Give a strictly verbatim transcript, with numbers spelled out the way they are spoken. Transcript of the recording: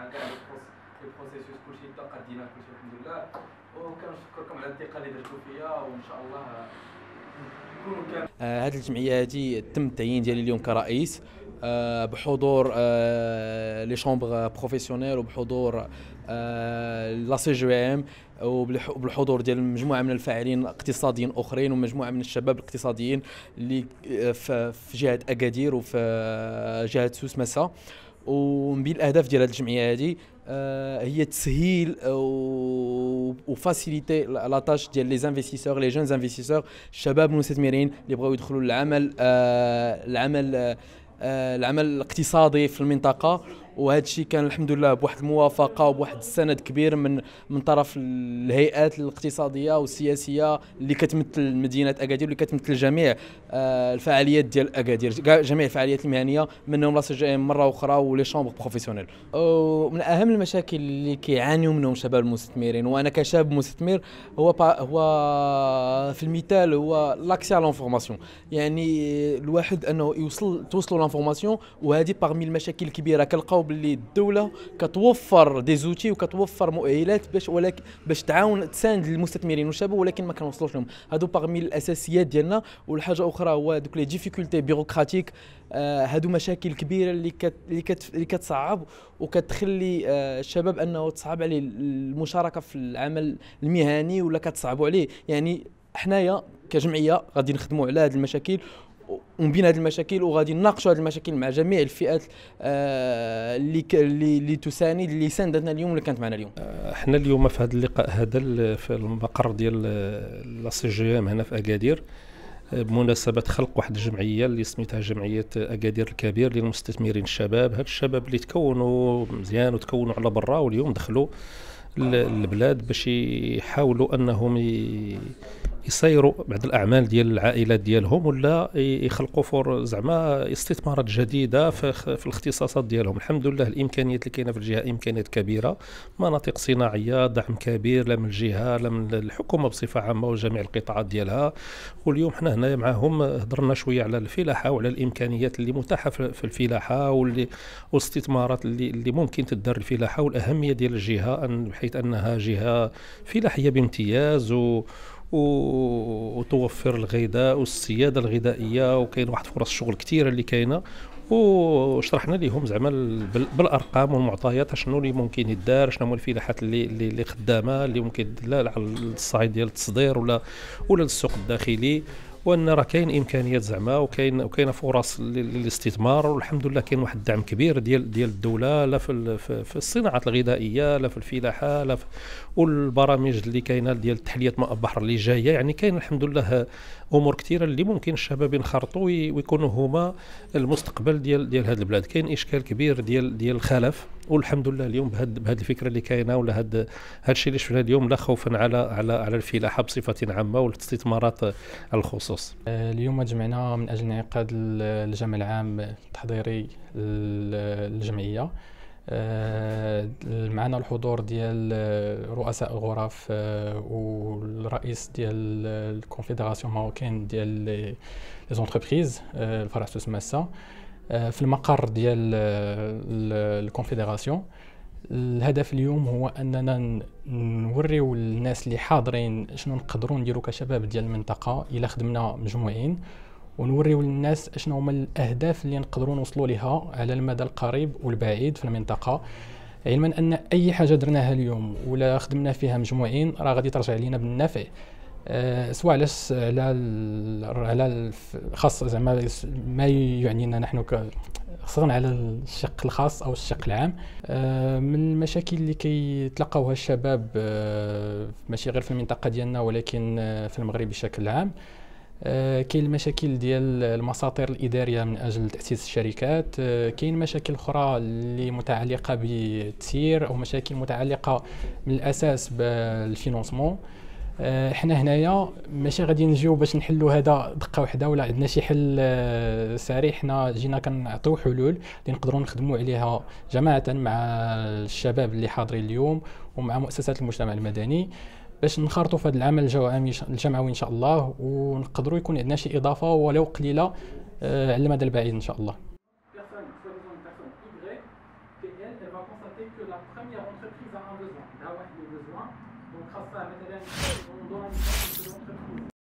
مع كاع لي بروسيسوس كلشي بدا قدينا كلشي الحمد لله. وكنشكركم على الثقه اللي درتو فيا، وان شاء الله نكونوا كامل. هذه الجمعيه هذه تم التعيين ديالي اليوم كرئيس بحضور لي شامبر بروفيسيونيل وبحضور لا سي جي ام وبالحضور ديال مجموعه من الفاعلين الاقتصاديين اخرين ومجموعه من الشباب الاقتصاديين اللي في جهه اكادير وفي جهه سوس مسا. ومن بين الاهداف ديال هذه الجمعيه هذه هي تسهيل وفاسيليتي لا تاش ديال لي انفستيسور لي جون انفستيسور الشباب المستثمرين اللي بغاو يدخلوا للعمل العمل العمل الاقتصادي في المنطقه. وهذا الشيء كان الحمد لله بواحد الموافقه وبواحد السند كبير من من طرف الهيئات الاقتصاديه والسياسيه اللي كتمثل مدينه اكادير واللي كتمثل جميع الفعاليات ديال اكادير، جميع الفعاليات المهنيه منهم لا سي جي ام مره اخرى ولي شامبر بروفيسيونيل. ومن اهم المشاكل اللي كيعانيوا منهم شباب المستثمرين وانا كشاب مستثمر هو هو في المثال هو لاكسي على لانفورماسيون، يعني الواحد انه يوصل توصلوا لانفورماسيون. وهذه باغمي المشاكل الكبيره كنلقاو باللي الدوله كتوفر دي زوتي وكتوفر مؤهلات باش ولكن باش تعاون تساند المستثمرين والشباب، ولكن ما كنوصلوش لهم. هادو باغمي الاساسيات ديالنا. والحاجه اخرى هو دوك لي ديفيكولتي بيروقراطيك، آه هادو مشاكل كبيره اللي كت اللي, كت اللي كتصعب وكتخلي آه الشباب انه تصعب عليه المشاركه في العمل المهني ولا كتصعبوا عليه. يعني حنايا كجمعيه غادي نخدموا على هذه المشاكل ومن بين هذه المشاكل وغادي نناقشوا هذه المشاكل مع جميع الفئات آه اللي اللي اللي تساند اللي ساندتنا اليوم اللي كانت معنا اليوم. احنا اليوم في هذا اللقاء هذا في المقر ديال لا سي جي ام هنا في اكادير بمناسبه خلق واحد الجمعيه اللي سميتها جمعيه اكادير الكبير للمستثمرين الشباب. هاد الشباب اللي تكونوا مزيان وتكونوا على برا واليوم دخلوا البلاد باش يحاولوا انهم يصيروا بعض الاعمال ديال العائلات ديالهم ولا يخلقوا فور زعما استثمارات جديده في, في الاختصاصات ديالهم. الحمد لله الامكانيات اللي كاينه في الجهه امكانيات كبيره، مناطق صناعيه، دعم كبير لا من الجهه لا من الحكومه بصفه عامه وجميع القطاعات ديالها. واليوم حنا هنا معهم هضرنا شويه على الفلاحه وعلى الامكانيات اللي متاحه في الفلاحه واللي والاستثمارات اللي اللي ممكن تدار الفلاحه والاهميه ديال الجهه بحيث انها جهه فلاحيه بامتياز و وتوفر الغذاء والسياده الغذائيه، وكاين واحد فرص شغل كثيره اللي كاينه. وشرحنا لهم زعما بالارقام والمعطيات شنو اللي ممكن يدار، شنو هما الفلاحات اللي اللي خدامه اللي ممكن تدلال على الصعيد ديال التصدير ولا ولا السوق الداخلي، وان راه كاين امكانيات زعما وكاين وكاينه فرص للاستثمار. والحمد لله كاين واحد الدعم كبير ديال ديال الدوله لا في في الصناعات الغذائيه لا في الفلاحه لا في والبرامج اللي كاينه ديال تحليه ماء البحر اللي جايه. يعني كاين الحمد لله امور كثيره اللي ممكن الشباب ينخرطوا ويكونوا هما المستقبل ديال ديال هذه البلاد. كاين اشكال كبير ديال ديال الخلف، والحمد لله اليوم بهذه بهذه الفكره اللي كاينه ولا هذا هذا الشيء اللي شفنا اليوم لا خوفا على على على الفلاحه بصفه عامه والاستثمارات على الخصوص. اليوم جمعنا من اجل انعقاد الجمع العام التحضيري للجمعيه. معنا الحضور ديال رؤساء الغرف والرئيس ديال الكونفدراسيون ماروكين ديال لي زونتربريز الفرع سوس مسا في المقر ديال الكونفدراسيون. الهدف اليوم هو اننا نوريو الناس اللي حاضرين شنو نقدروا نديروا كشباب ديال المنطقه الا خدمنا مجموعين، ونوريو للناس شنو هما الاهداف اللي نقدروا نوصلوا لها على المدى القريب والبعيد في المنطقه، علما ان اي حاجه درناها اليوم ولا خدمنا فيها مجموعين راه غادي ترجع لينا بالنفع، أه سواء على على على خاص زعما ما يعنينا نحن خاصة على الشق الخاص او الشق العام. أه من المشاكل اللي كيتلقاوها الشباب أه ماشي غير في المنطقه ديالنا ولكن أه في المغرب بشكل عام، أه كاين المشاكل ديال المساطير الاداريه من اجل تاسيس الشركات، أه كاين مشاكل اخرى اللي متعلقه بالتسيير او مشاكل متعلقه من الاساس بالفينونسمون. أه حنا هنايا ماشي غادي نجيو باش نحلوا هذا دقه واحده ولا عندنا شي حل أه سريع، حنا جينا كنعطيو حلول اللي نقدروا نخدموا عليها جماعه مع الشباب اللي حاضرين اليوم ومع مؤسسات المجتمع المدني باش نخرطوا في هذا العمل الجمعوي ان شاء الله، ونقدروا يكون عندنا شي اضافه ولو قليله أه على المدى البعيد ان شاء الله. elle, elle va constater que la première entreprise a un besoin. Là, ouais, le besoin. Donc, grâce à ça, on donne une entreprise